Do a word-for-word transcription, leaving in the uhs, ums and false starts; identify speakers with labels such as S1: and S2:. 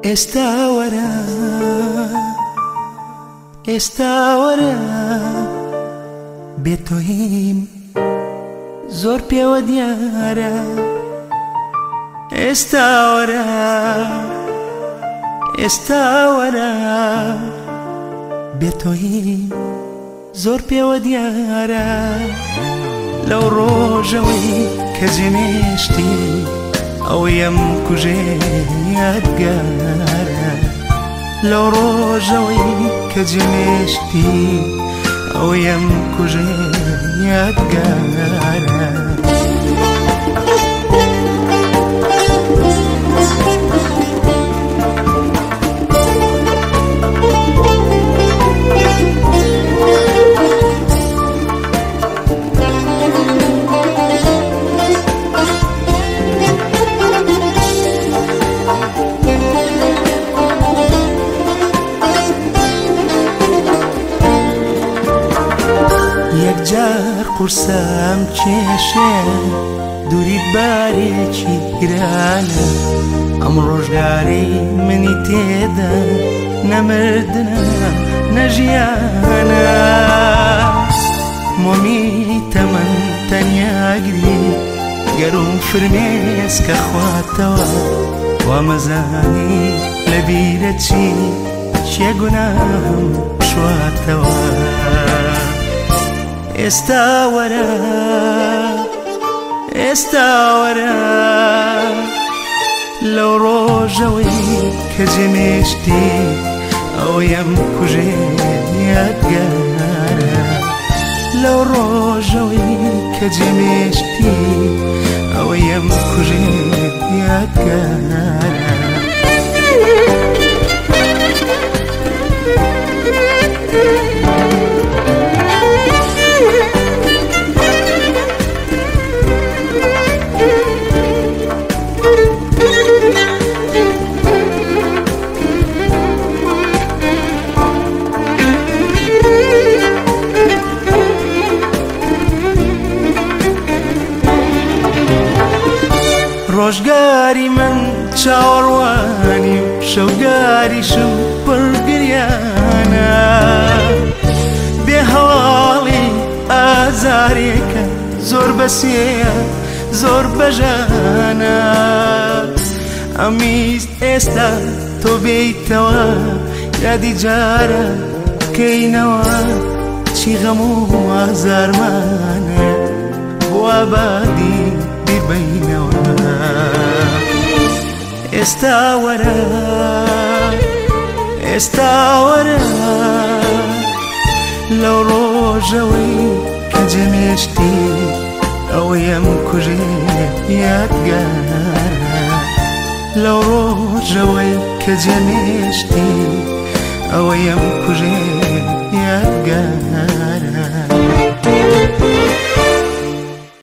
S1: ئێستا وەرە ئێستا وەرە بێتۆهیم زۆر پێوە دیارە ئێستا وەرە ئێستا وەرە بێتۆهیم زۆر پێوە دیارە لەو ڕۆژەوەی کە جێنێشتی ئەوەیم کوژێ یادگارە لەو ڕۆژەوەی کە جێنێشتی ئەوەیم کوژێ یادگارە یەکجار قورسام کێشێ دووریت بارێکی گرانە ئەم ڕۆژگارەی منی تێدا نەمردنە نەژیانە مۆمی تەمەن تەنیاگری گەروم فرمێسکە خواتەوە وامەزانی لەبیرە چی چیە گوناهم شواتەوە ئێستا وەرە ئێستا وەرە لەو ڕۆژەوەی کە جێنێشتی ئەوەیم کوژێ یادگارە لەو ڕۆژەوەی کە جێنێشتی ئەوەیم کوژێ یادگارە ڕۆژگاری من چاوەڕوانی و شەوگاریشم پڕگریانە بێ هەواڵی ئازارێکە زۆر بەسێە زۆر بەژانە ئەمیست ئێستا تۆ بێیتەوە یادی جارە بکەینەوە چی غەم و ئازارمانە بۆ ئابادی بیربەینەوە ئێستا وەرە ئێستا وەرە لەو ڕۆژەوەی کە جێنێشتی ئەوەیم کوژێ یادگارە لەو ڕۆژەوەی کە جێنێشتی ئەوەیم کوژێ یادگارە